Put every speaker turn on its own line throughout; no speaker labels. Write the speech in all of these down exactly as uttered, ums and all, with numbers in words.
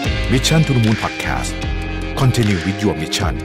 Mission to the Moon Podcast Continue with your mission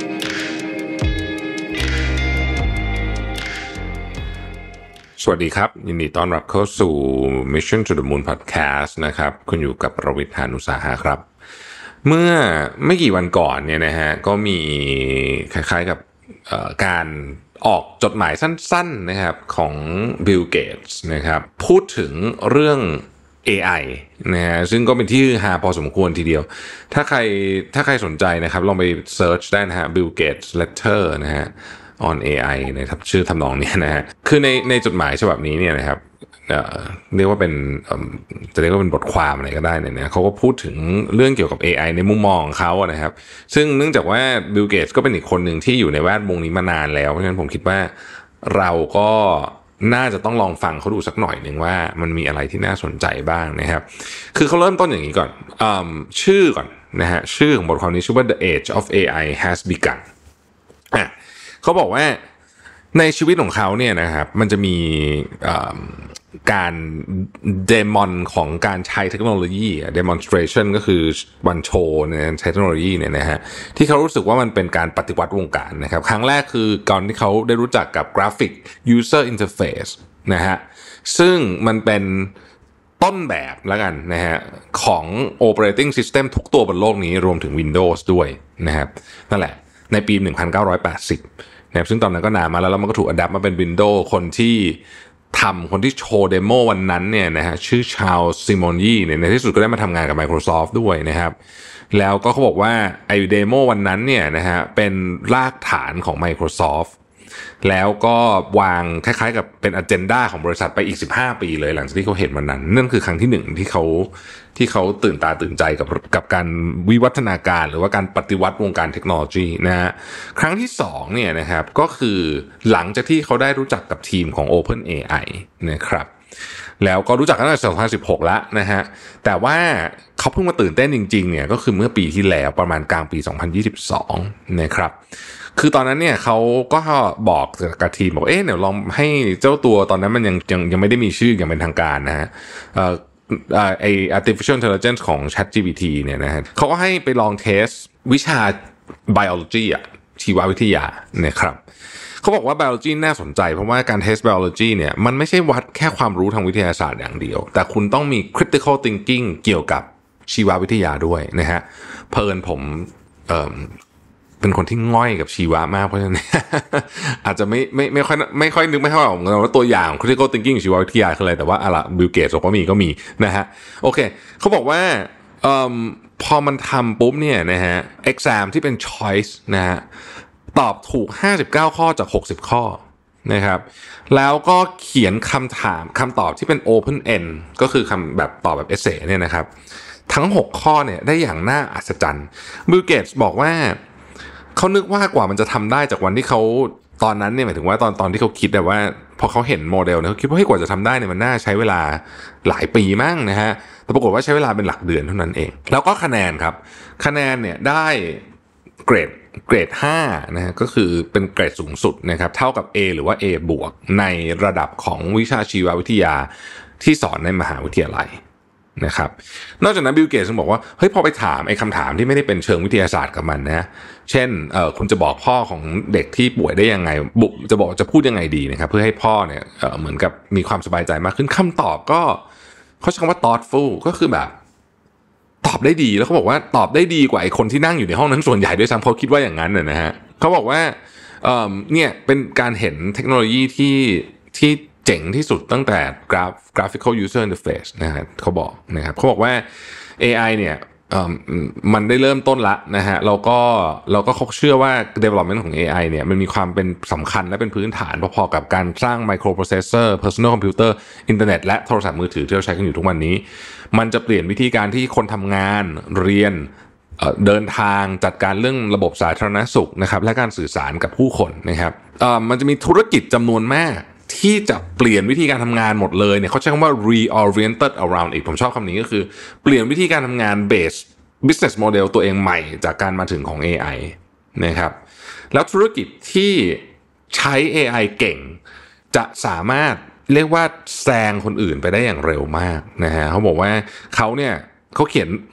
สวัสดีครับยินดีต้อนรับเข้าสู่ Mission to the Moon Podcast นะครับคุณอยู่กับประวิทย์ หาญอุตสาหะครับเมื่อไม่กี่วันก่อนเนี่ยนะฮะก็มีคล้ายๆกับการออกจดหมายสั้นๆนะครับของ Bill Gates นะครับพูดถึงเรื่อง เอ ไอ นะฮะซึ่งก็เป็นที่ฮือฮาพอสมควรทีเดียวถ้าใครถ้าใครสนใจนะครับลองไปเซิร์ชได้นะฮะ Bill Gates Letter นะฮะ on เอ ไอ นะครับชื่อทำนองนี้นะฮะคือในในจดหมายฉบับนี้เนี่ยนะครับเอ่อเรียกว่าเป็นเอ่อจะเรียกว่าเป็นบทความอะไรก็ได้เนี่ยนะเขาก็พูดถึงเรื่องเกี่ยวกับ เอ ไอ ในมุมมองของเขาอะนะครับซึ่งเนื่องจากว่า Bill Gates ก็เป็นอีกคนหนึ่งที่อยู่ในแวดวงนี้มานานแล้วเพราะฉะนั้นผมคิดว่าเราก็น่าจะต้องลองฟังเขาดูสักหน่อยนึงว่ามันมีอะไรที่น่าสนใจบ้างนะครับคือเขาเริ่มต้นอย่างนี้ก่อนอืมชื่อก่อนนะฮะชื่อของบทความนี้ชื่อว่า The Age of เอ ไอ has begun อ่ะเขาบอกว่าในชีวิตของเขาเนี่ยนะครับมันจะมีการเดมอนของการใช้เทคโนโลยี demonstration ก็คือวันโชว์ในใช้เทคโนโลยีเนี่ยนะฮะที่เขารู้สึกว่ามันเป็นการปฏิวัติวงการนะครับครั้งแรกคือก่อนที่เขาได้รู้จักกับ graphic user interface นะฮะซึ่งมันเป็นต้นแบบแล้วกันนะฮะของ operating system ทุกตัวบนโลกนี้รวมถึง Windows ด้วยนะครับนั่นแหละในปีหนึ่งพันเก้าร้อยแปดสิบนะครับซึ่งตอนนั้นก็นานมาแล้วแล้วมันก็ถูกอัดแอปมาเป็น Windows คนที่ทำคนที่โชว์เดโมวันนั้นเนี่ยนะฮะชื่อชาร์ลส์ซิโมนยีเนี่ยในที่สุดก็ได้มาทำงานกับ Microsoft ด้วยนะครับแล้วก็เขาบอกว่าไอ้เดโมวันนั้นเนี่ยนะฮะเป็นรากฐานของ Microsoft แล้วก็วางคล้ายๆกับเป็นอเจนดาของบริษัทไปอีกสิบห้าปีเลยหลังจากที่เขาเห็นวันนั้นนั่นคือครั้งที่หนึ่งที่เขาที่เขาตื่นตาตื่นใจกับกับการวิวัฒนาการหรือว่าการปฏิวัติวงการเทคโนโลยีนะฮะครั้งที่สองเนี่ยนะครับก็คือหลังจากที่เขาได้รู้จักกับทีมของ OpenAI นะครับแล้วก็รู้จักกันตั้งแต่สองพันสิบหกแล้วนะฮะแต่ว่าเขาเพิ่งมาตื่นเต้นจริงๆเนี่ยก็คือเมื่อปีที่แล้วประมาณกลางปีสองพันยี่สิบสองนะครับคือตอนนั้นเนี่ยเขาก็บอกกับทีมบอกเอ๊ะเดี๋ยวลองให้เจ้าตัวตอนนั้นมันยังยังยังไม่ได้มีชื่ออย่างเป็นทางการนะฮะเอ่อไอ้ artificial intelligence ของ ChatGPT เนี่ยนะฮะเขาก็ให้ไปลองเทสวิชา biology อ่ะชีววิทยานะครับเขาบอกว่า biology น่าสนใจเพราะว่าการเทส biology เนี่ยมันไม่ใช่วัดแค่ความรู้ทางวิทยาศาสตร์อย่างเดียวแต่คุณต้องมี critical thinking เกี่ยวกับชีววิทยาด้วยนะฮะเพิ่นผมเอ่อเป็นคนที่ง่อยกับชีวะมากเพราะฉะนั้น อาจจะไม่ไม่ไม่ค่อยไม่ค่อยนึกไม่ค่อยออกว่าตัวอย่าง critical thinking ชีววิทยาคืออะไรแต่ว่าอะไรบิลเกตส์บอกว่ามีก็มีนะฮะโอเคเขาบอกว่าเอ่อพอมันทำปุ๊บเนี่ยนะฮะ exam ที่เป็น choice นะฮะตอบถูกห้าสิบเก้าข้อจากหกสิบข้อนะครับแล้วก็เขียนคำถามคำตอบที่เป็น open end ก็คือคำแบบตอบแบบ essay เนี่ยนะครับทั้งหกข้อเนี่ยได้อย่างน่าอัศจรรย์บิลเกตส์บอกว่าเขานึกว่ากว่ามันจะทำได้จากวันที่เขาตอนนั้นเนี่ยหมายถึงว่าตอนตอนที่เขาคิดแต่ว่าพอเขาเห็นโมเดลเนี่ยเขาคิดว่าให้กว่าจะทำได้เนี่ยมันน่าใช้เวลาหลายปีมั้งนะฮะแต่ปรากฏว่าใช้เวลาเป็นหลักเดือนเท่านั้นเองแล้วก็คะแนนครับคะแนนเนี่ยได้เกรดเกรดห้านะฮะก็คือเป็นเกรดสูงสุดนะครับเท่ากับ A หรือว่า A บวกในระดับของวิชาชีววิทยาที่สอนในมหาวิทยาลัยนะครับนอกจากนั้นบิลเกตส์บอกว่าเฮ้ยพอไปถามไอ้คำถามที่ไม่ได้เป็นเชิงวิทยาศาสตร์กับมันนะเช่นเอ่อคุณจะบอกพ่อของเด็กที่ป่วยได้ยังไงบุจะบอกจะพูดยังไงดีนะครับเพื่อให้พ่อเนี่ยเอ่อเหมือนกับมีความสบายใจมากขึ้นคำตอบก็เขาใช้คำว่า thoughtful ก็คือแบบตอบได้ดีแล้วเขาบอกว่าตอบได้ดีกว่าไอ้คนที่นั่งอยู่ในห้องนั้นส่วนใหญ่ด้วยซ้ำเขาคิดว่าอย่างนั้นน่ะนะฮะเขาบอกว่าเอ่อเนี่ยเป็นการเห็นเทคโนโลยีที่ที่เจ๋งที่สุดตั้งแต่ Graph Graphical User Interface นะครับเขาบอกนะครับเขาบอกว่า เอ ไอ เนี่ยมันได้เริ่มต้นละนะฮะเราก็เราก็เชื่อว่า development ของ เอ ไอ เนี่ยมันมีความเป็นสำคัญและเป็นพื้นฐานพอๆกับการสร้าง microprocessor personal computer อินเทอร์เน็ตและโทรศัพท์มือถือที่เราใช้กันอยู่ทุกวันนี้มันจะเปลี่ยนวิธีการที่คนทำงานเรียนเดินทางจัดการเรื่องระบบสาธารณสุขนะครับและการสื่อสารกับผู้คนนะครับมันจะมีธุรกิจจำนวนมากที่จะเปลี่ยนวิธีการทำงานหมดเลยเนี่ยเขาใช้คำว่า reoriented around อีกผมชอบคำนี้ก็คือเปลี่ยนวิธีการทำงาน base business model ตัวเองใหม่จากการมาถึงของ เอ ไอ นะครับแล้วธุรกิจที่ใช้ เอ ไอ เก่งจะสามารถเรียกว่าแซงคนอื่นไปได้อย่างเร็วมากนะฮะเขาบอกว่าเขาเนี่ยเขาเขียน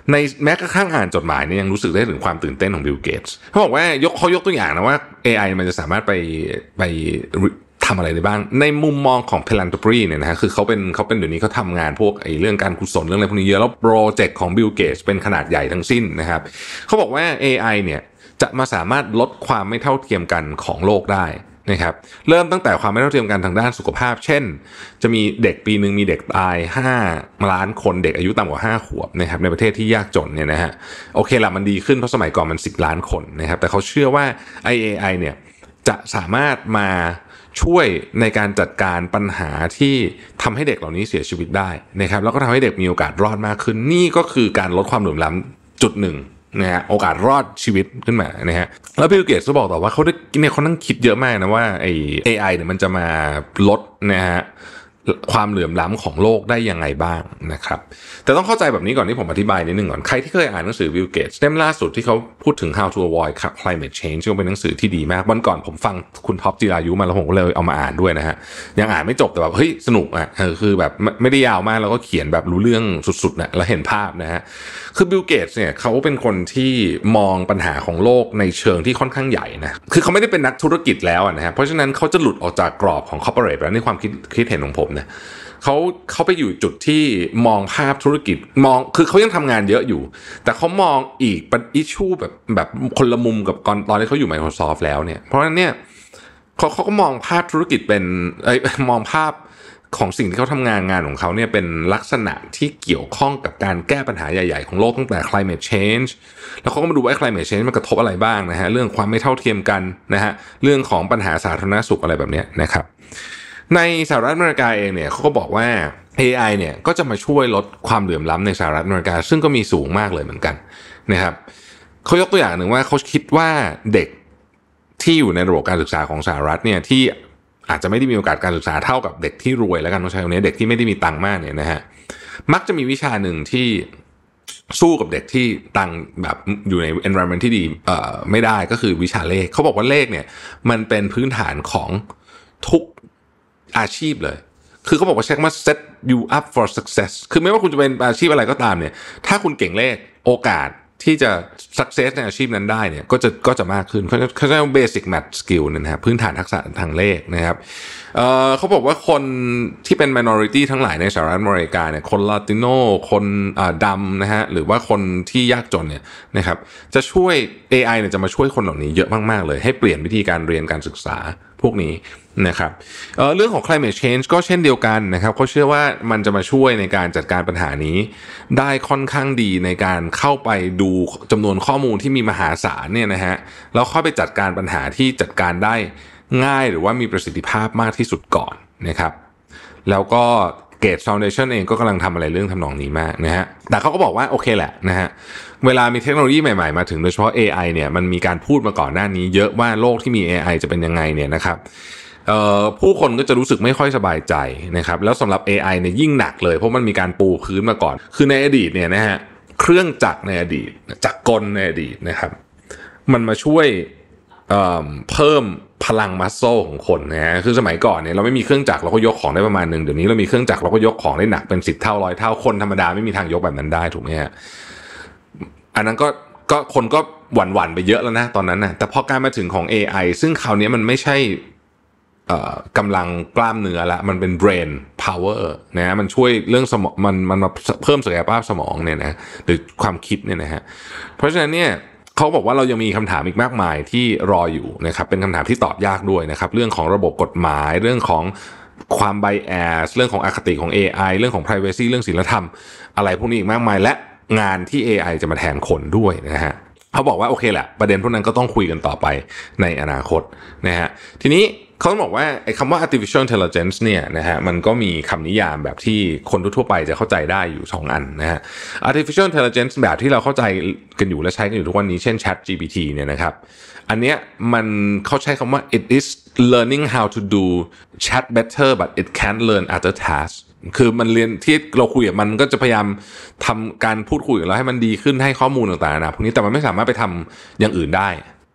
ในแม้กระทั่งอ่านจดหมายเนี่ยยังรู้สึกได้ถึงความตื่นเต้นของบิลเกตส์เขาบอกว่ายกเขายกตัวอย่างนะว่า เอ ไอ มันจะสามารถไปไปทำอะไรได้บ้างในมุมมองของ philanthropy เนี่ยนะฮะคือเขาเป็นเขาเป็นเดี๋ยวนี้เขาทำงานพวกไอ้เรื่องการกุศลเรื่องอะไรพวกนี้เยอะแล้วโปรเจกต์ของบิลเกตส์เป็นขนาดใหญ่ทั้งสิ้นนะครับเขาบอกว่า เอ ไอ เนี่ยจะมาสามารถลดความไม่เท่าเทียมกันของโลกได้นะครับเริ่มตั้งแต่ความไม่เท่าเทียมกันทางด้านสุขภาพเช่นจะมีเด็กปีนึงมีเด็กตายห้าล้านคนเด็กอายุต่ำกว่าห้าขวบนะครับในประเทศที่ยากจนเนี่ยนะฮะโอเคละมันดีขึ้นเพราะสมัยก่อนมันสิบล้านคนนะครับแต่เขาเชื่อว่า เอ ไอ เนี่ยจะสามารถมาช่วยในการจัดการปัญหาที่ทำให้เด็กเหล่านี้เสียชีวิตได้นะครับแล้วก็ทำให้เด็กมีโอกาสรอดมากขึ้นนี่ก็คือการลดความเหลื่อมล้ำจุดหนึ่งนะฮะโอกาสรอดชีวิตขึ้นมานะฮะแล้วบิลเกตส์ก็บอกต่อว่าเขาได้เนี่ยเขานั่งคิดเยอะมากนะว่าไอ้ เอ ไอ เนี่ยมันจะมาลดนะฮะความเหลื่อมล้ำของโลกได้ยังไงบ้างนะครับแต่ต้องเข้าใจแบบนี้ก่อนที่ผมอธิบายนิดนึงก่อนใครที่เคยอ่านหนังสือบิลเกตส์เล่มล่าสุดที่เขาพูดถึง how to avoid climate change ซึ่งเป็นหนังสือที่ดีมากวันก่อนผมฟังคุณท็อปจิรายุมาแล้วผมก็เลยเอามาอ่านด้วยนะฮะยังอ่านไม่จบแต่แบบเฮ้ยสนุกอ่ะคือแบบไม่ได้ยาวมากแล้วก็เขียนแบบรู้เรื่องสุดๆนะแล้วเห็นภาพนะฮะคือบิลเกตส์เนี่ยเขาเป็นคนที่มองปัญหาของโลกในเชิงที่ค่อนข้างใหญ่นะคือเขาไม่ได้เป็นนักธุรกิจแล้วนะฮะเพราะฉะนั้นเขาจะหลุดออกจากกรอบของ corporate แล้วในความคิดคิดเห็นของผมนะเขาเขาไปอยู่จุดที่มองภาพธุรกิจมองคือเขายังทำงานเยอะอยู่แต่เขามองอีกเป็นอิชชูแบบแบบคนละมุมกับตอนตอนที่เขาอยู่ Microsoft แล้วเนี่ยเพราะฉะนั้นเนี่ยเขาเขาก็มองภาพธุรกิจเป็นเอ้ยมองภาพของสิ่งที่เขาทำงานงานของเขาเนี่ยเป็นลักษณะที่เกี่ยวข้องกับการแก้ปัญหาใหญ่ๆของโลกตั้งแต่ climate change แล้วเขาก็มาดูว่า climate change มันกระทบอะไรบ้างนะฮะเรื่องความไม่เท่าเทียมกันนะฮะเรื่องของปัญหาสาธารณสุขอะไรแบบนี้นะครับในสหรัฐอเมริกาเองเนี่ยเขาก็บอกว่า เอ ไอ เนี่ยก็จะมาช่วยลดความเหลื่อมล้ำในสหรัฐอเมริกาซึ่งก็มีสูงมากเลยเหมือนกันนะครับเขายกตัวอย่างหนึ่งว่าเขาคิดว่าเด็กที่อยู่ในระบบการศึกษาของสหรัฐเนี่ยที่อาจจะไม่ได้มีโอกาสการศึกษาเท่ากับเด็กที่รวยแล้วกันต้องใช้คำนี้เด็กที่ไม่ได้มีตังค์มากเนี่ยนะฮะมักจะมีวิชาหนึ่งที่สู้กับเด็กที่ตังแบบอยู่ใน environment ที่ดีเอ่อไม่ได้ก็คือวิชาเลขเขาบอกว่าเลขเนี่ยมันเป็นพื้นฐานของทุกอาชีพเลยคือเขาบอกว่าใช้คำว่า set you up for success คือไม่ว่าคุณจะเป็นอาชีพอะไรก็ตามเนี่ยถ้าคุณเก่งเลขโอกาสที่จะ success ในอาชีพนั้นได้เนี่ยก็จะก็จะมากขึ้นเขาเขาเรียกว่า basic math skill เนี่ยนะครับพื้นฐานทักษะทางเลขนะครับเอ่อเขาบอกว่าคนที่เป็น minority ทั้งหลายในสหรัฐอเมริกาเนี่ยคนลาติโนคนอ่าดำนะฮะหรือว่าคนที่ยากจนเนี่ยนะครับจะช่วย เอ ไอ เนี่ยจะมาช่วยคนเหล่านี้เยอะมากๆเลยให้เปลี่ยนวิธีการเรียนการศึกษาพวกนี้นะครับ เอ่อ เรื่องของ climate change ก็เช่นเดียวกันนะครับเขาเชื่อว่ามันจะมาช่วยในการจัดการปัญหานี้ได้ค่อนข้างดีในการเข้าไปดูจำนวนข้อมูลที่มีมหาศาลเนี่ยนะฮะแล้วเข้าไปจัดการปัญหาที่จัดการได้ง่ายหรือว่ามีประสิทธิภาพมากที่สุดก่อนนะครับแล้วก็ Gates Foundation เองก็กำลังทำอะไรเรื่องทำนองนี้มากนะฮะแต่เขาก็บอกว่าโอเคแหละนะฮะเวลามีเทคโนโลยีใหม่ๆมาถึงโดยเฉพาะ เอ ไอ เนี่ยมันมีการพูดมาก่อนหน้านี้เยอะว่าโลกที่มี เอ ไอ จะเป็นยังไงเนี่ยนะครับเอ่อผู้คนก็จะรู้สึกไม่ค่อยสบายใจนะครับแล้วสำหรับ เอ ไอ เนี่ยยิ่งหนักเลยเพราะมันมีการปูพื้นมาก่อนคือในอดีตเนี่ยนะฮะเครื่องจักรในอดีตจักรกลในอดีตนะครับมันมาช่วยเอ่อเพิ่มพลังมัสโซของคนนะฮะคือสมัยก่อนเนี่ยเราไม่มีเครื่องจักรเราก็ยกของได้ประมาณนึงเดี๋ยวนี้เรามีเครื่องจักรเราก็ยกของได้หนักเป็นสิบเท่าร้อยเท่าคนธรรมดาไม่มีทางยกแบบนั้นได้ถูกไหมฮะอันนั้นก็ก็คนก็หวั่นๆไปเยอะแล้วนะตอนนั้นนะแต่พอการมาถึงของ เอ ไอ ซึ่งคราวนี้มันไม่ใช่กำลังกล้ามเนื้อละมันเป็น brain power นะมันช่วยเรื่องสมองมันมันมาเพิ่มศักยภาพสมองเนี่ยนะหรือความคิดเนี่ยนะฮะเพราะฉะนั้นเนี่ยเขาบอกว่าเรายังมีคำถามอีกมากมายที่รออยู่นะครับเป็นคำถามที่ตอบยากด้วยนะครับเรื่องของระบบกฎหมายเรื่องของความ bias เรื่องของอคติของ เอ ไอ เรื่องของ privacy เรื่องศีลธรรมอะไรพวกนี้อีกมากมายและงานที่ เอ ไอ จะมาแทนคนด้วยนะฮะเขาบอกว่าโอเคแหละประเด็นพวกนั้นก็ต้องคุยกันต่อไปในอนาคตนะฮะทีนี้เขาบอกว่าไอ้คำว่า artificial intelligence เนี่ยนะฮะมันก็มีคำนิยามแบบที่คนทั่วไปจะเข้าใจได้อยู่สองอันนะฮะ artificial intelligence แบบที่เราเข้าใจกันอยู่และใช้กันอยู่ทุกวันนี้เช่น Chat จี พี ที เนี่ยนะครับอันเนี้ยมันเขาใช้คำว่า it is learning how to do chat better but it can't learn other tasks คือมันเรียนที่เราคุยกับมันก็จะพยายามทำการพูดคุยกับเราให้มันดีขึ้นให้ข้อมูลต่างๆนะพวกนี้แต่มันไม่สามารถไปทำอย่างอื่นได้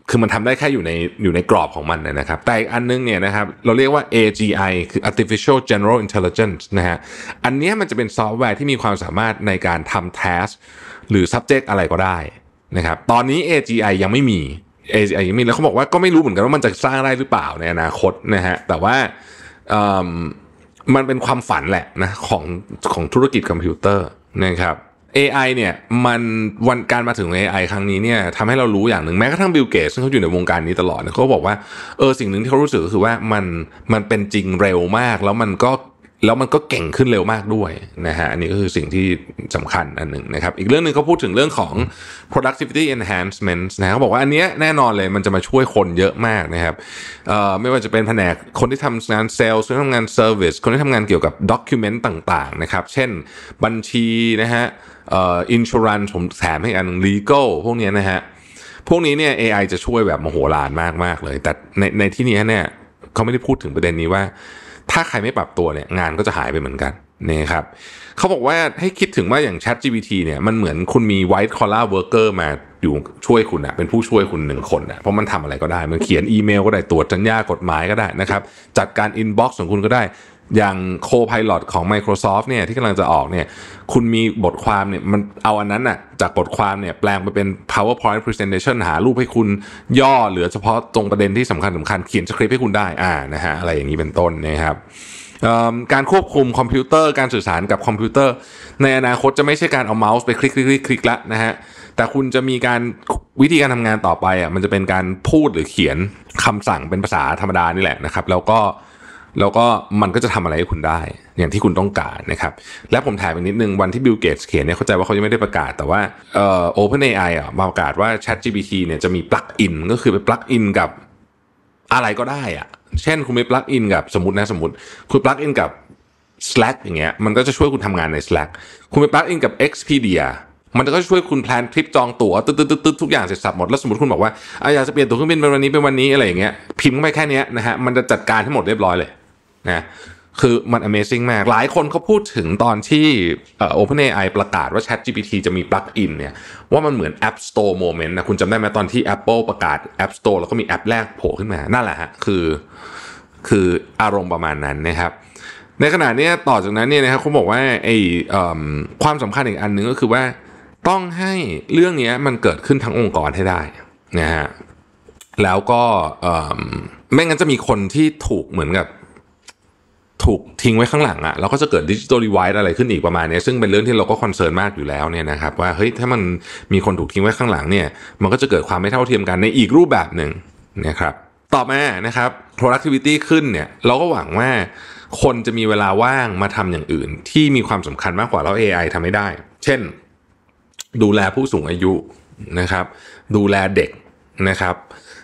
คือมันทำได้แค่อยู่ในอยู่ในกรอบของมันนะครับแต่อีกอันนึงเนี่ยนะครับเราเรียกว่า เอ จี ไอ คือ Artificial General Intelligence นะฮะอันนี้มันจะเป็นซอฟต์แวร์ที่มีความสามารถในการทำ task หรือ subject อะไรก็ได้นะครับตอนนี้ เอ จี ไอ ยังไม่มี เอ จี ไอ ยังไม่มีแล้วเขาบอกว่าก็ไม่รู้เหมือนกันว่ามันจะสร้างได้หรือเปล่าในอนาคตนะฮะแต่ว่ามันเป็นความฝันแหละนะของของธุรกิจคอมพิวเตอร์นะครับ เอ ไอ เนี่ยมันวันการมาถึง เอ ไอ ครั้งนี้เนี่ยทำให้เรารู้อย่างหนึ่งแม้กระทั่งบิลเกตซึ่งเขาอยู่ในวงการนี้ตลอดเขาบอกว่าเออสิ่งหนึ่งที่เขารู้สึกก็คือว่ามันมันเป็นจริงเร็วมากแล้วมันก็แล้วมันก็เก่งขึ้นเร็วมากด้วยนะฮะอันนี้ก็คือสิ่งที่สำคัญอันหนึ่งนะครับอีกเรื่องนึงเขาพูดถึงเรื่องของ productivity enhancement นะเขาบอกว่าอันนี้แน่นอนเลยมันจะมาช่วยคนเยอะมากนะครับเอ่อไม่ว่าจะเป็นแผนกคนที่ทำงานเซลล์คนที่ทำงาน service คนที่ทำงานเกี่ยวกับ document ต่างๆนะครับเช่นบัญชีนะฮะเอ่อ insurance ผมแถมให้อัน legal พวกนี้นะฮะพวกนี้เนี่ย เอ ไอ จะช่วยแบบมโหฬารมากๆเลยแต่ในในที่นี้เนี่ยเขาไม่ได้พูดถึงประเด็นนี้ว่าถ้าใครไม่ปรับตัวเนี่ยงานก็จะหายไปเหมือนกันนะครับเขาบอกว่าให้คิดถึงว่าอย่าง ChatGPT เนี่ยมันเหมือนคุณมี white collar worker มาอยู่ช่วยคุณนะเป็นผู้ช่วยคุณหนึ่งคนนะเพราะมันทำอะไรก็ได้มันเขียนอีเมลก็ได้ตรวจสัญญากฎหมายก็ได้นะครับจัดการ inbox ของคุณก็ได้อย่าง Copilot ของ Microsoft เนี่ยที่กำลังจะออกเนี่ยคุณมีบทความเนี่ยมันเอาอันนั้นน่ะจากบทความเนี่ยแปลงไปเป็น PowerPoint Presentation หารูปให้คุณย่อเหลือเฉพาะตรงประเด็นที่สำคัญสำคัญเขียนสคริปต์ให้คุณได้อ่านะฮะอะไรอย่างนี้เป็นต้นนะครับการควบคุมคอมพิวเตอร์การสื่อสารกับคอมพิวเตอร์ในอนาคตจะไม่ใช่การเอาเมาส์ไปคลิกคลิกคลิกคลิกละนะฮะแต่คุณจะมีการวิธีการทำงานต่อไปอ่ะมันจะเป็นการพูดหรือเขียนคำสั่งเป็นภาษาธรรมดานี่แหละนะครับแล้วก็แล้วก็มันก็จะทำอะไรให้คุณได้อย่างที่คุณต้องการนะครับและผมถามอีกนิดนึงวันที่บิลเกตส์เขียนเนี่ยเข้าใจว่าเขายังไม่ได้ประกาศแต่ว่าเอ่อ OpenAI อ่ะประกาศว่า ChatGPT เนี่ยจะมีปลั๊กอินก็คือไปปลั๊กอินกับอะไรก็ได้อ่ะเช่นคุณไปปลั๊กอินกับสมมตินะสมมติคุณปลั๊กอินกับ Slack อย่างเงี้ยมันก็จะช่วยคุณทำงานใน Slack คุณไปปลั๊กอินกับ Expedia มันก็จะช่วยคุณแพลนทริปจองตั๋วตึ๊ดๆๆทุกอย่างเสร็จสับหมดแล้วสมมติคุณบอกว่าอ่ะอยากจะเปลี่ยนตั๋วเครื่องบินเป็นวันนี้เป็นวันนี้อะไรอย่างเงี้ยพิมพ์เข้าไปแค่นี้นะฮะมันจะจัดการให้หมดเรียบร้อยเลยนะคือมัน Amazing มากหลายคนเขาพูดถึงตอนที่เอ่อ OpenAI ประกาศว่า ChatGPT จะมีปลั๊กอินเนี่ยว่ามันเหมือน App Store Moment นะคุณจำได้ไหมตอนที่ Apple ประกาศ App Store แล้วก็มีแอปแรกโผล่ขึ้นมานั่นแหละฮะคือคืออารมณ์ประมาณนั้นนะครับในขณะนี้ต่อจากนั้นเนี่ยนะครับเขาบอกว่าไอ้ความสำคัญอีกอันนึงก็คือว่าต้องให้เรื่องนี้มันเกิดขึ้นทั้งองค์กรให้ได้นะฮะแล้วก็ไม่งั้นจะมีคนที่ถูกเหมือนกับถูกทิ้งไว้ข้างหลังอ่ะแล้วก็จะเกิดดิจิทัลดีไวด์อะไรขึ้นอีกประมาณนี้ซึ่งเป็นเรื่องที่เราก็คอนเซิร์นมากอยู่แล้วเนี่ยนะครับว่าเฮ้ยถ้ามันมีคนถูกทิ้งไว้ข้างหลังเนี่ยมันก็จะเกิดความไม่เท่าเทียมกันในอีกรูปแบบหนึ่งนะครับต่อมานะครับ productivity ขึ้นเนี่ยเราก็หวังว่าคนจะมีเวลาว่างมาทำอย่างอื่นที่มีความสำคัญมากกว่าแล้ว เอ ไอ ทำไม่ได้เช่นดูแลผู้สูงอายุนะครับดูแลเด็กนะครับ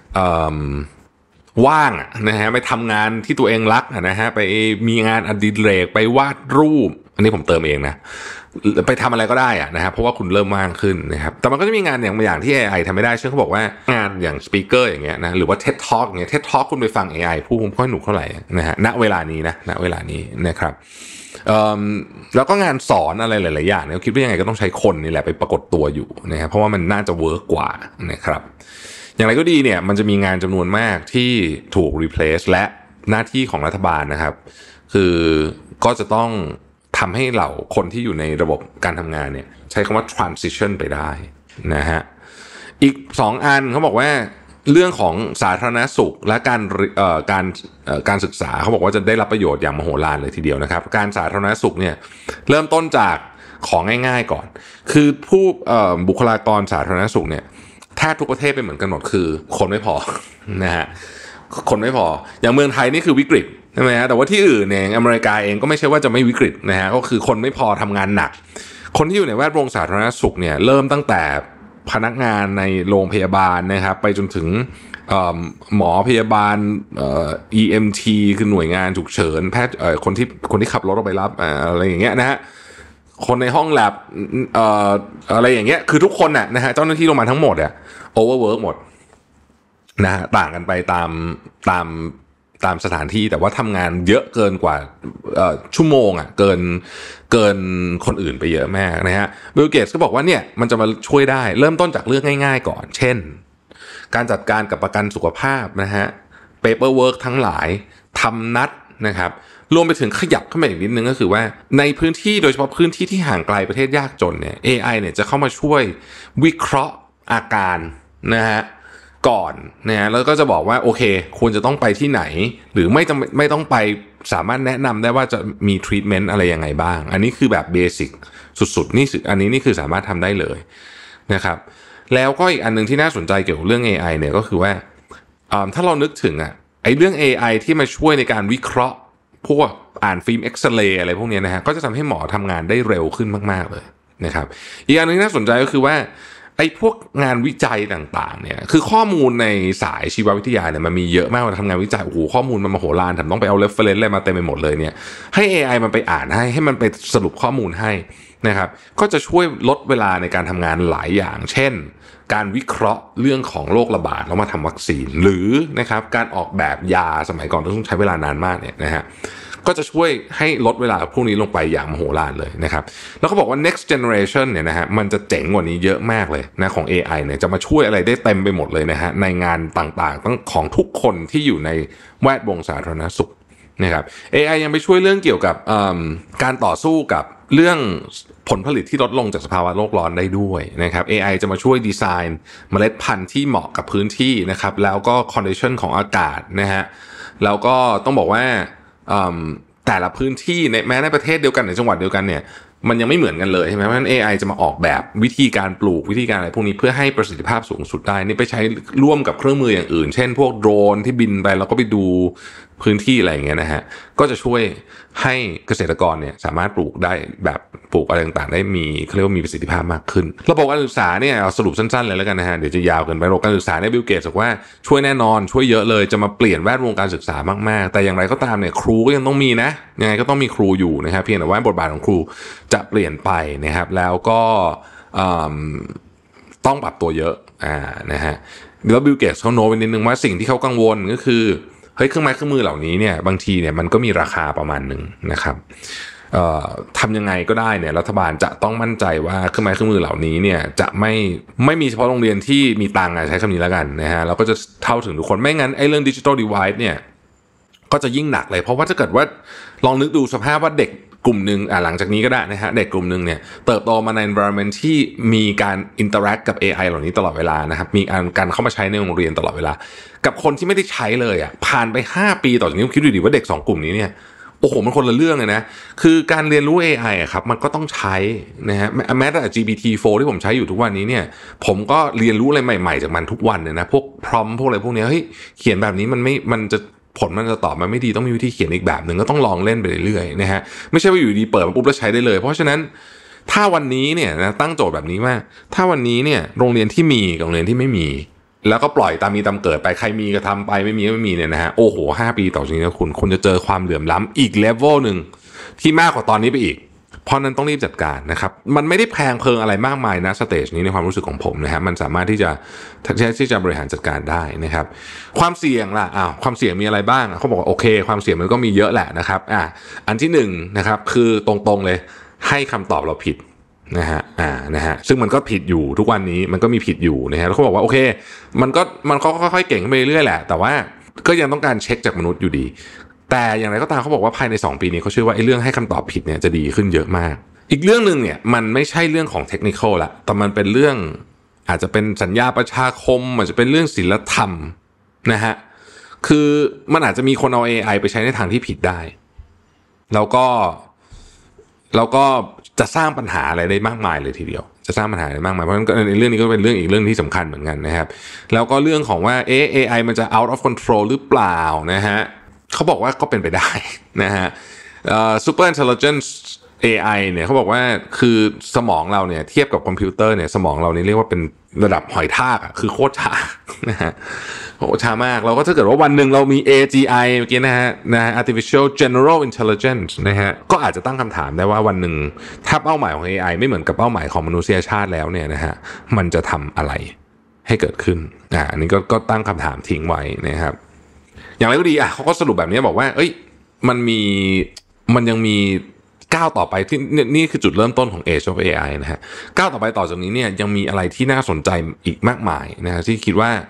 ว่างนะฮะไปทำงานที่ตัวเองรักนะฮะไปมีงานอดิเรกไปวาดรูปอันนี้ผมเติมเองนะไปทำอะไรก็ได้อะนะฮะเพราะว่าคุณเริ่มว่างขึ้นนะครับแต่มันก็จะมีงานอย่างบางอย่างที่ เอ ไอ ทำไม่ได้เช่นเขาบอกว่างานอย่างสปีกเกอร์อย่างเงี้ยนะหรือว่า ที อี ดี Talk อย่างเงี้ย ที อี ดี Talk คุณไปฟัง เอ ไอ พูดผมค่อยหนุกเท่าไหร่นะฮะณเวลานี้นะณเวลานี้นะครับแล้วก็งานสอนอะไรหลายๆอย่างเนี่ยคิดว่ายังไงก็ต้องใช้คนนี่แหละไปปรากฏตัวอยู่นะครับเพราะว่ามันน่าจะเวิร์กกว่านะครับอย่างไรก็ดีเนี่ยมันจะมีงานจำนวนมากที่ถูก replace และหน้าที่ของรัฐบาลนะครับคือก็จะต้องทำให้เหล่าคนที่อยู่ในระบบการทำงานเนี่ยใช้คำว่า transition ไปได้นะฮะอีกสองอันเขาบอกว่าเรื่องของสาธารณสุขและการเอ่อการเอ่อการศึกษาเขาบอกว่าจะได้รับประโยชน์อย่างมโหฬารเลยทีเดียวนะครับการสาธารณสุขเนี่ยเริ่มต้นจากของง่ายๆก่อนคือผู้เอ่อบุคลากรสาธารณสุขเนี่ยแทบทุกประเทศเป็นเหมือนกันหมดคือคนไม่พอนะฮะคนไม่พออย่างเมืองไทยนี่คือวิกฤตใช่ไหมฮะแต่ว่าที่อื่นเนี่ยอเมริกาเองก็ไม่ใช่ว่าจะไม่วิกฤตนะฮะก็คือคนไม่พอทำงานหนักคนที่อยู่ในแวดวงสาธารณสุขเนี่ยเริ่มตั้งแต่พนักงานในโรงพยาบาลนะครับไปจนถึงหมอพยาบาล อี เอ็ม ที คือหน่วยงานฉุกเฉินแพทย์คนที่คนที่ขับรถออกไปรับอะไรอย่างเงี้ยนะฮะคนในห้องแลบเอ่ออะไรอย่างเงี้ยคือทุกคนน่ะนะฮะเจ้าหน้าที่โรงพยาบาลทั้งหมดอ่ะโอเวอร์เวิร์กหมดนะฮะต่างกันไปตามตามตามสถานที่แต่ว่าทำงานเยอะเกินกว่าเอ่อชั่วโมงอ่ะเกินเกินคนอื่นไปเยอะมากนะฮะบิลเกตส์ก็บอกว่าเนี่ยมันจะมาช่วยได้เริ่มต้นจากเรื่องง่ายๆก่อนเช่นการจัดการกับประกันสุขภาพนะฮะ paperwork ทั้งหลายทำนัดนะครับรวมไปถึงขยับเข้ามาอีกนิดนึงก็คือว่าในพื้นที่โดยเฉพาะพื้นที่ที่ห่างไกลประเทศยากจนเนี่ย เอ ไอ เนี่ยจะเข้ามาช่วยวิเคราะห์อาการนะฮะก่อนนะฮะแล้วก็จะบอกว่าโอเคควรจะต้องไปที่ไหนหรือไม่ต้องไม่ต้องไปสามารถแนะนำได้ว่าจะมีทรีทเมนต์อะไรยังไงบ้างอันนี้คือแบบเบสิกสุดๆนี่อันนี้นี่คือสามารถทำได้เลยนะครับแล้วก็อีกอันนึงที่น่าสนใจเกี่ยวกับเรื่อง เอ ไอ เนี่ยก็คือว่าถ้าเรานึกถึงอ่ะไอ้เรื่อง เอ ไอ ที่มาช่วยในการวิเคราะห์พวกอ่านฟิล์มเอ็กซเรย์อะไรพวกนี้นะฮะก็จะทำให้หมอทำงานได้เร็วขึ้นมากๆเลยนะครับอีกอันนึงที่น่าสนใจก็คือว่าไอ้พวกงานวิจัยต่างๆเนี่ยคือข้อมูลในสายชีววิทยาเนี่ยมันมีเยอะมากเวลาทำงานวิจัยโอ้โหข้อมูลมันมโหฬารทำต้องไปเอา reference อะไรมาเต็มไปหมดเลยเนี่ยให้ เอ ไอ มันไปอ่านให้ให้มันไปสรุปข้อมูลให้นะครับก็จะช่วยลดเวลาในการทำงานหลายอย่างเช่นการวิเคราะห์เรื่องของโรคระบาดแล้วมาทำวัคซีนหรือนะครับการออกแบบยาสมัยก่อนต้องใช้เวลานานมากเนี่ยนะฮะก็จะช่วยให้ลดเวลาพวกนี้ลงไปอย่างมโหฬารเลยนะครับแล้วก็บอกว่า next generation เนี่ยนะฮะมันจะเจ๋งกว่านี้เยอะมากเลยนะของ เอ ไอ เนี่ยจะมาช่วยอะไรได้เต็มไปหมดเลยนะฮะในงานต่างๆทั้งของทุกคนที่อยู่ในแวดวงสาธารณสุขนะครับ เอ ไอ ยังไปช่วยเรื่องเกี่ยวกับการต่อสู้กับเรื่องผลผลิตที่ลดลงจากสภาวะโลกร้อนได้ด้วยนะครับ เอ ไอ จะมาช่วยดีไซน์เมล็ดพันธุ์ที่เหมาะกับพื้นที่นะครับแล้วก็คอนดิชันของอากาศนะฮะแล้วก็ต้องบอกว่าแต่ละพื้นที่ในแม้ในประเทศเดียวกันในจังหวัดเดียวกันเนี่ยมันยังไม่เหมือนกันเลยใช่ไหมเพราะฉะนั้น เอ ไอ จะมาออกแบบวิธีการปลูกวิธีการอะไรพวกนี้เพื่อให้ประสิทธิภาพสูงสุดได้นี่ไปใช้ร่วมกับเครื่องมืออย่างอื่นเช่นพวกโดรนที่บินไปแล้วก็ไปดูพื้นที่อะไรอย่างเงี้ยนะฮะก็จะช่วยให้เกษตรกรเนี่ยสามารถปลูกได้แบบปลูกอะไรต่างๆได้มีเขาเรียกว่ามีประสิทธิภาพมากขึ้นระบบการศึกษาเนี่ยเอาสรุปสั้นๆเลยแล้วกันนะฮะเดี๋ยวจะยาวเกินไประบบการศึกษาเนี่ยบิลเกตส์บอกว่าช่วยแน่นอนช่วยเยอะเลยจะมาเปลี่ยนแวดวงการศึกษามากๆแต่อย่างไรก็ตามเนี่ยครูก็ยังต้องมีนะยังไงก็ต้องมีครูอยู่นะครับเพียงแต่ว่าบทบาทของครูจะเปลี่ยนไปนะครับแล้วก็ต้องปรับตัวเยอะอ่านะฮะแล้วบิลเกตส์เขาโน้ตไว้นิดนึงว่าสิ่งที่เขากังวลก็คือเฮ้ยเครื่องไม้เครื่องมือเหล่านี้เนี่ยบางทีเนี่ยมันก็มีราคาประมาณหนึ่งนะครับทำยังไงก็ได้เนี่ยรัฐบาลจะต้องมั่นใจว่าเครื่องไม้เครื่องมือเหล่านี้เนี่ยจะไม่ไม่มีเฉพาะโรงเรียนที่มีตังค์ใช้คำนี้แล้วกันนะฮะแล้วก็จะเท่าถึงทุกคนไม่งั้นไอ้เรื่องดิจิทัลดีไวด์เนี่ยก็จะยิ่งหนักเลยเพราะว่าถ้าเกิดว่าลองนึกดูสภาพว่าเด็กกลุ่มนึงอ่ะหลังจากนี้ก็ได้นะฮะเด็กกลุ่มนึงเนี่ยเติบโตมาใน environment ที่มีการ interact กับ เอ ไอ เหล่านี้ตลอดเวลานะครับมีการเข้ามาใช้ในโรงเรียนตลอดเวลากับคนที่ไม่ได้ใช้เลยอ่ะผ่านไปห้าปีต่อจากนี้คิดดูดิว่าเด็กสองกลุ่มนี้เนี่ยโอ้โหมันคนละเรื่องเลยนะคือการเรียนรู้ เอ ไอ อ่ะครับมันก็ต้องใช้นะฮะแม้แต่ จี พี ที โฟร์ ที่ผมใช้อยู่ทุกวันนี้เนี่ยผมก็เรียนรู้อะไรใหม่ๆจากมันทุกวันเลยนะพวก prompt พวกอะไรพวกนี้เฮ้ยเขียนแบบนี้มันไม่มันจะผลมันจะตอบมาไม่ดีต้องมีวิธีเขียนอีกแบบหนึ่งก็ต้องลองเล่นไปเรื่อยๆนะฮะไม่ใช่ว่าอยู่ดีเปิดมาปุ๊บแล้วใช้ได้เลยเพราะฉะนั้นถ้าวันนี้เนี่ยนะตั้งโจทย์แบบนี้ว่าถ้าวันนี้เนี่ยโรงเรียนที่มีกับโรงเรียนที่ไม่มีแล้วก็ปล่อยตามมีตามเกิดไปใครมีก็ทำไปไม่มีก็ไม่มีเนี่ยนะฮะโอ้โหห้าปีต่อจากนี้นะคุณคุณจะเจอความเหลื่อมล้ำอีกเลเวลนึงที่มากกว่าตอนนี้ไปอีกเพราะนั้นต้องรีบจัดการนะครับมันไม่ได้แพงเพลิงอะไรมากมายนะสเตจนี้ในความรู้สึกของผมนะฮะมันสามารถที่จะที่จะบริหารจัดการได้นะครับความเสี่ยงล่ะอ้าวความเสี่ยงมีอะไรบ้างเขาบอกว่าโอเคความเสี่ยงมันก็มีเยอะแหละนะครับอ่ะอันที่หนึ่งนะครับคือตรงๆเลยให้คำตอบเราผิดนะฮะอ่านะฮะซึ่งมันก็ผิดอยู่ทุกวันนี้มันก็มีผิดอยู่นะฮะแล้วเขาบอกว่าโอเคมันก็มันก็ค่อยๆเก่งขึ้นไปเรื่อยๆแหละแต่ว่าก็ยังต้องการเช็คจากมนุษย์อยู่ดีแต่อย่างไรก็ตามเขาบอกว่าภายในสองปีนี้เขาเชื่อว่าไอ้เรื่องให้คำตอบผิดเนี่ยจะดีขึ้นเยอะมากอีกเรื่องนึงเนี่ยมันไม่ใช่เรื่องของเทคนิคอลละแต่มันเป็นเรื่องอาจจะเป็นสัญญาประชาคมอาจจะเป็นเรื่องศีลธรรมนะฮะคือมันอาจจะมีคนเอา เอ ไอ ไปใช้ในทางที่ผิดได้แล้วก็แล้วก็จะสร้างปัญหาอะไรได้มากมายเลยทีเดียวจะสร้างปัญหาได้มากมายเพราะฉะนั้นในเรื่องนี้ก็เป็นเรื่องอีกเรื่องที่สำคัญเหมือนกันนะครับแล้วก็เรื่องของว่าเอ เอ ไอ มันจะ out of control หรือเปล่านะฮะเขาบอกว่าก็เป็นไปได้นะฮะเอ่อ super intelligence เอ ไอ เนี่ยเขาบอกว่าคือสมองเราเนี่ยเทียบกับคอมพิวเตอร์เนี่ยสมองเรานี่เรียกว่าเป็นระดับหอยทากอ่ะคือโคตรช้านะฮะโหช้ามากเราก็ถ้าเกิดว่าวันหนึ่งเรามี เอ จี ไอ เมื่อกี้นะฮะนะ artificial general intelligence นะฮะก็อาจจะตั้งคำถามได้ว่าวันหนึ่งถ้าเป้าหมายของ เอ ไอ ไม่เหมือนกับเป้าหมายของมนุษยชาติแล้วเนี่ยนะฮะมันจะทำอะไรให้เกิดขึ้นอ่าอันนี้ก็ก็ตั้งคำถามทิ้งไว้นะครับอย่างไรก็ดีอ่ะเขาก็สรุปแบบนี้บอกว่าเอ้ยมันมีมันยังมีก้าวต่อไปที่นี่คือจุดเริ่มต้นของ Age of เอ ไอ นะฮะก้าวต่อไปต่อจากนี้เนี่ยยังมีอะไรที่น่าสนใจอีกมากมายนะฮะที่คิดว่า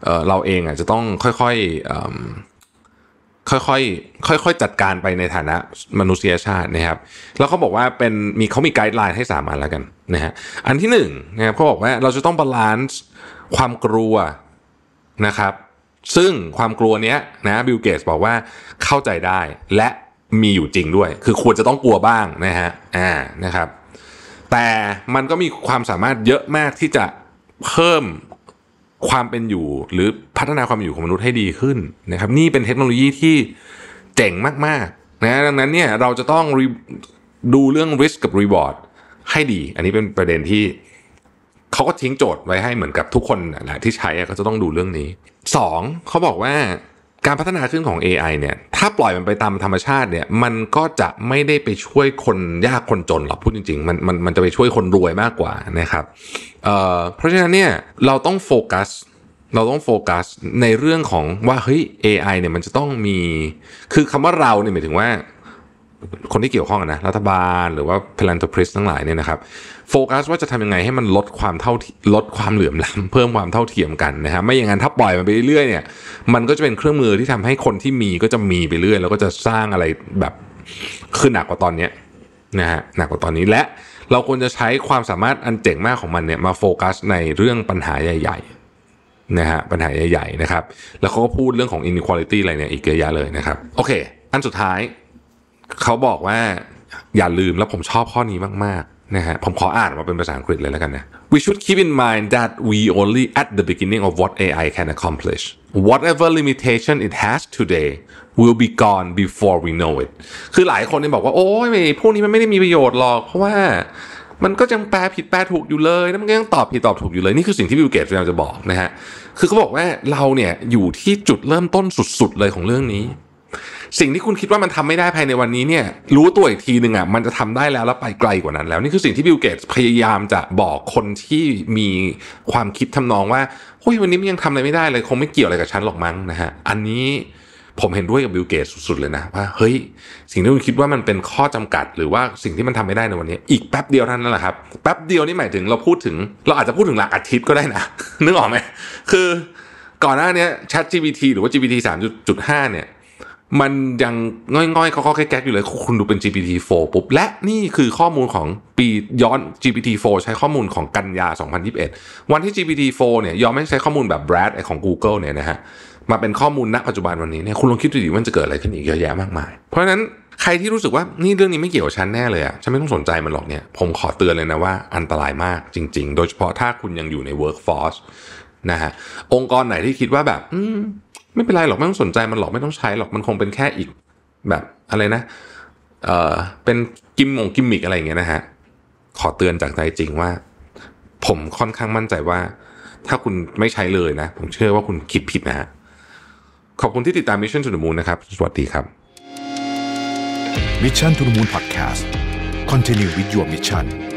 เอ่อเราเองอ่ะจะต้องค่อยๆเอ่อค่อยๆค่อยๆจัดการไปในฐานะมนุษยชาตินะครับแล้วเขาบอกว่าเป็นมีเขามีไกด์ไลน์ให้สามอันแล้วกันนะฮะอันที่หนึ่งนะครับเขาบอกว่าเราจะต้องบาลานซ์ความกลัวนะครับซึ่งความกลัวเนี้ยนะบิลเกตส์บอกว่าเข้าใจได้และมีอยู่จริงด้วยคือควรจะต้องกลัวบ้างนะฮะอ่านะครับแต่มันก็มีความสามารถเยอะมากที่จะเพิ่มความเป็นอยู่หรือพัฒนาความเป็นอยู่ของมนุษย์ให้ดีขึ้นนะครับนี่เป็นเทคโนโลยีที่เจ๋งมากๆนะดังนั้นเนี่ยเราจะต้องดูเรื่อง risk กับ reward ให้ดีอันนี้เป็นประเด็นที่เขาก็ทิ้งโจทย์ไว้ให้เหมือนกับทุกคนแหละที่ใช้ก็จะต้องดูเรื่องนี้สองเขาบอกว่าการพัฒนาขึ้นของ เอ ไอ เนี่ยถ้าปล่อยมันไปตามธรรมชาติเนี่ยมันก็จะไม่ได้ไปช่วยคนยากคนจนหรอกพูดจริงๆมันมันมันจะไปช่วยคนรวยมากกว่านะครับเอ่อเพราะฉะนั้นเนี่ยเราต้องโฟกัสเราต้องโฟกัสในเรื่องของว่าเฮ้ย เอ ไอ เนี่ยมันจะต้องมีคือคำว่าเราเนี่ยหมายถึงว่าคนที่เกี่ยวข้องนะรัฐบาลหรือว่า philanthropist ทั้งหลายเนี่ยนะครับโฟกัสว่าจะทำยังไงให้มันลดความเท่าลดความเหลื่อมล้ำเพิ่มความเท่าเทียมกันนะครับไม่อย่างนั้นถ้าปล่อยมันไปเรื่อยๆเนี่ยมันก็จะเป็นเครื่องมือที่ทำให้คนที่มีก็จะมีไปเรื่อยแล้วก็จะสร้างอะไรแบบขึ้นหนักกว่าตอนนี้นะฮะหนักกว่าตอนนี้และเราควรจะใช้ความสามารถอันเจ๋งมากของมันเนี่ยมาโฟกัสในเรื่องปัญหาใหญ่ๆนะฮะปัญหาใหญ่ๆนะครับแล้วเขาก็พูดเรื่องของ inequality อะไรเนี่ยอีกเยอะแยะเลยนะครับโอเคอันสุดท้ายเขาบอกว่าอย่าลืมแล้วผมชอบข้อนี้มากๆนะฮะผมขออ่านมาเป็นภาษาอังกฤษเลยแล้วกันนะ We should keep in mind that we only at the beginning of what เอ ไอ can accomplish. Whatever limitation it has today will be gone before we know it. คือหลายคนเนี่ยบอกว่าโอ้ยพวกนี้มันไม่ได้มีประโยชน์หรอกเพราะว่ามันก็ยังแปลผิดแปลถูกอยู่เลยแล้วมันก็ยังตอบผิดตอบถูกอยู่เลยนี่คือสิ่งที่บิลเกตส์พยายามจะบอกนะฮะคือเขาบอกว่าเราเนี่ยอยู่ที่จุดเริ่มต้นสุดๆเลยของเรื่องนี้สิ่งที่คุณคิดว่ามันทำไม่ได้ภายในวันนี้เนี่ยรู้ตัวอีกทีนึงอ่ะมันจะทำได้แล้วแล้วไปไกลกว่านั้นแล้วนี่คือสิ่งที่บิลเกตส์พยายามจะบอกคนที่มีความคิดทำนองว่าเฮ้ยวันนี้มันยังทำอะไรไม่ได้เลยคงไม่เกี่ยวอะไรกับฉันหรอกมั้งนะฮะอันนี้ผมเห็นด้วยกับบิลเกตส์สุดๆเลยนะว่าเฮ้ยสิ่งที่คุณคิดว่ามันเป็นข้อจำกัดหรือว่าสิ่งที่มันทำไม่ได้ในวันนี้อีกแป๊บเดียวเท่านั้นแหละครับแป๊บเดียวนี่หมายถึงเราพูดถึงเราอาจจะพูดถึงหลักอาทิตย์ก็ได้นะ นึกออกไหมคือก่อนหน้านี้ ChatGPT หรือว่า จี พี ที สามจุดห้า เนี่ยมันยังง่อยๆเขาก็แก๊กๆอยู่เลยคุณดูเป็น จี พี ที โฟร์ ปุ๊บและนี่คือข้อมูลของปีย้อน จี พี ที โฟร์ ใช้ข้อมูลของกันยาสองพันยี่สิบเอ็ดวันที่ จี พี ที โฟร์ เนี่ยยอมไม่ใช้ข้อมูลแบบ Brad ไอ้ของ Google เนี่ยนะฮะมาเป็นข้อมูลณปัจจุบันวันนี้เนี่ยคุณลองคิดดูดิว่ามันจะเกิดอะไรขึ้นอีกเยอะแยะมากมายเพราะฉะนั้นใครที่รู้สึกว่านี่เรื่องนี้ไม่เกี่ยวกับฉันแน่เลยอ่ะฉันไม่ต้องสนใจมันหรอกเนี่ยผมขอเตือนเลยนะว่าอันตรายมากจริงๆโดยเฉพาะถ้าคุณยังอยู่ใน workforce นะฮะองค์กรไหนที่คิดว่าแบบอืมไม่เป็นไรหรอกไม่ต้องสนใจมันหรอกไม่ต้องใช้หรอกมันคงเป็นแค่อีกแบบอะไรนะเอ่อเป็นกิมมงกิมมิกอะไรอย่างเงี้ยนะฮะขอเตือนจากใจจริงว่าผมค่อนข้างมั่นใจว่าถ้าคุณไม่ใช้เลยนะผมเชื่อว่าคุณคิดผิดนะฮะขอบคุณที่ติดตาม Mission to the Moon นะครับสวัสดีครับ
Mission to the Moon Podcast Continue with your mission